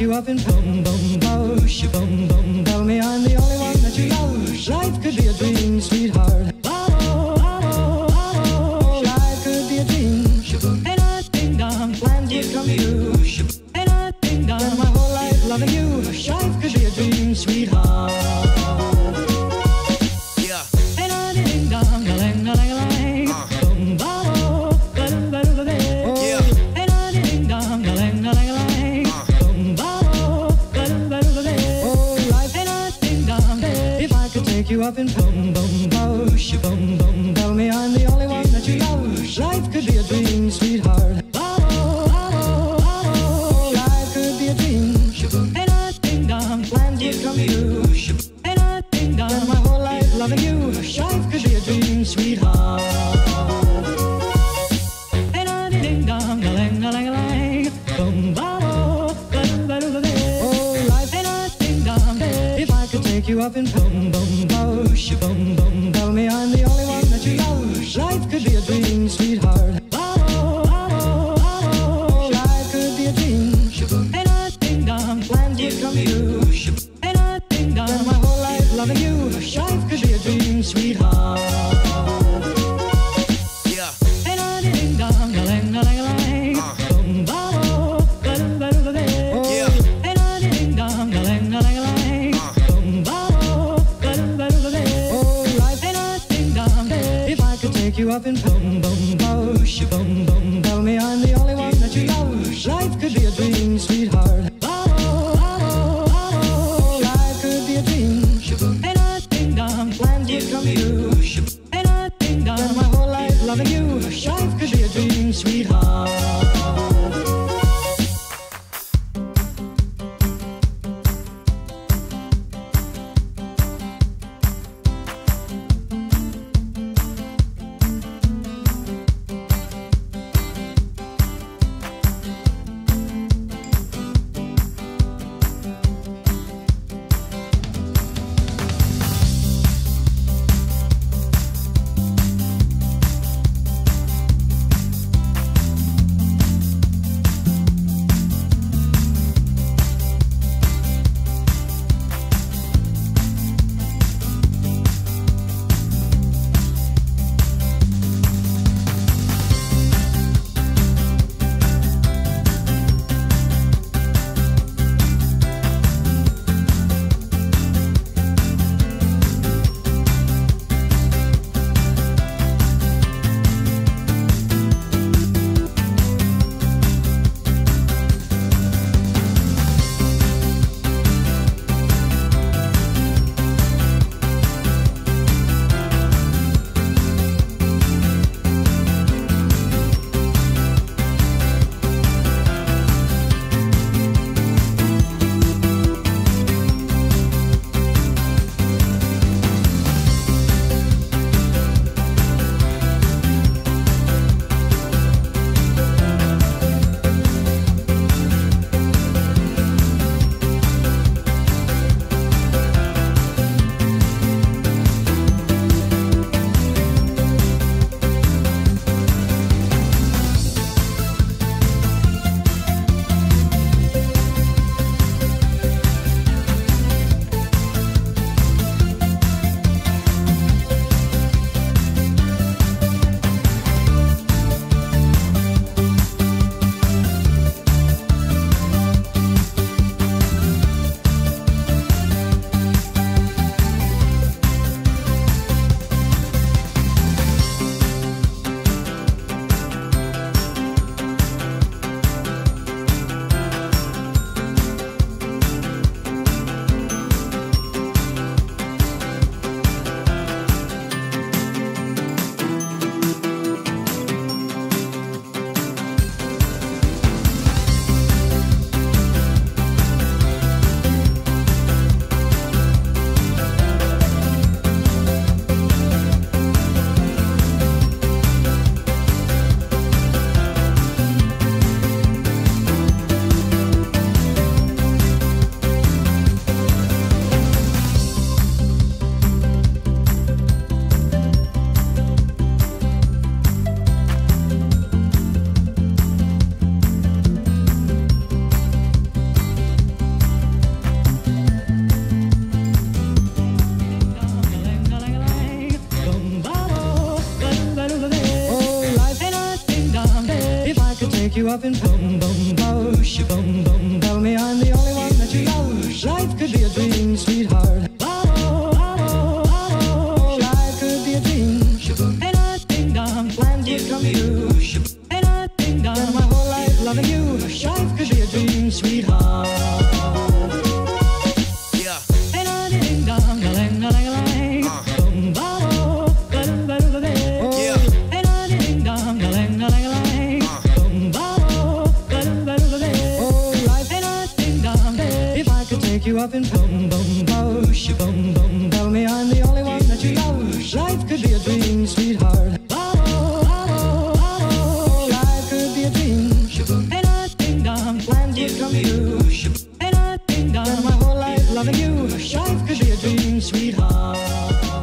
you up in boom, boom, bosh, boom, boom. Tell me I'm the only one that you love. Life could be a dream, sweetheart. Oh, oh, oh, life could be a dream. And I ding dong, plans would come true. And I ding dong, spend my whole life loving you. Life could be a dream, sweetheart. Yeah. And I ding dong, a lang, a lang, a lang. Boom, bow, ba doo, ba doo, ba doo. Yeah. And I ding dong, a lang, a lang, a lang. Boom, bow, ba doo, ba doo, ba doo. Oh, life, and I ding dong. If I could take you up in boom, boom, bosh, boom, boom. Tell me I'm the only one that you love. Life could be a dream, sweetheart. Oh, oh, oh, life could be a dream. And I ding dong, plans would come true. And I ding dong, spend my whole life loving you. Life could be a dream, sweetheart. And I ding dong, a lang, a lang, a lang. Boom, bow, ba doo, ba doo, ba doo. Oh, life, and I ding dong. If I could take you up in boom, boom, bosh, boom, boom. Tell me I'm the only one that you love. Life could be a dream, sweetheart. Oh, oh, oh, life could be a dream. And I ding dong, plans would come true. And I ding dong, spend my whole life loving you. Life could be a dream, sweetheart. Yeah. And I ding dong, a lang, a lang, a lang. Boom, bow, ba doo, ba doo, ba doo. Yeah. And I ding dong, a lang, a lang, a lang. Boom, bow, ba doo, ba doo, ba doo. Oh, life, and I ding dong. If I could take you up in boom, boom, bosh, boom, boom. Tell me I'm the only one that you love. Life could be a dream, sweetheart. Oh, oh, oh, life could be a dream. And I ding dong, plans would come true. And I ding dong, spend my whole life loving you. Life could be a dream, sweetheart. take you up in boom, boom, boom, boom, boom. Tell me I'm the only one that you love. Life could be a dream, sweetheart. Oh, life could be a dream. And I ding dong, plans would come true. And I ding dong, spend my whole life loving you. Life could be a dream, sweetheart. Yeah. And I ding dong, a lang, a lang, a lang. Boom, ba-bo, ba-dum, ba-dum, ba-dum. Yeah. And I ding dong, a lang, a lang, a lang. Boom, ba-bo, ba-dum, ba-dum, ba-dum. Oh, life, and I ding dong. If I could take you up in boom, boom, boom, boom, boom. Tell me I'm the only one that you love. Life could be a dream, sweetheart. Oh, life could be a dream. And I ding dong, plans would come true. And I ding dong, spend my whole life loving you. Life could be a dream, sweetheart.